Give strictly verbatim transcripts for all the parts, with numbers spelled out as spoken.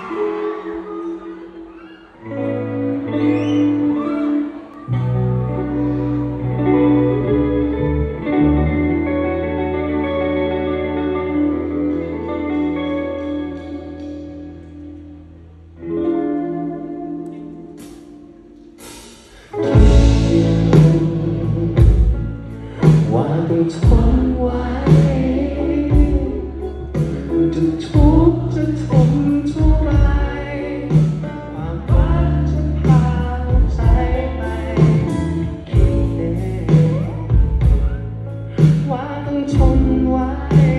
ว่าต้องทนไว้จะทุกข์จะทนเท่าไรความรักจะพาใจไปคิดเองว่าต้องทนไว้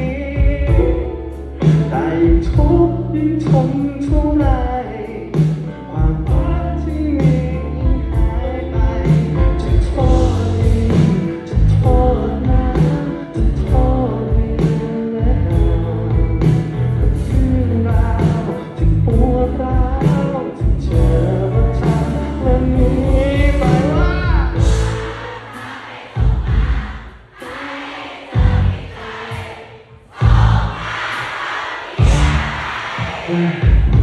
แต่ยิ่งทุกข์ยิ่งทนเท่าไรความรักที่มียิ่งหายไปจะโทษจะโทษนะจะโทษแล้วกับเรื่องราวที่ปวดร้าวที่เจอมาทำวันนี้ไปว่าอืม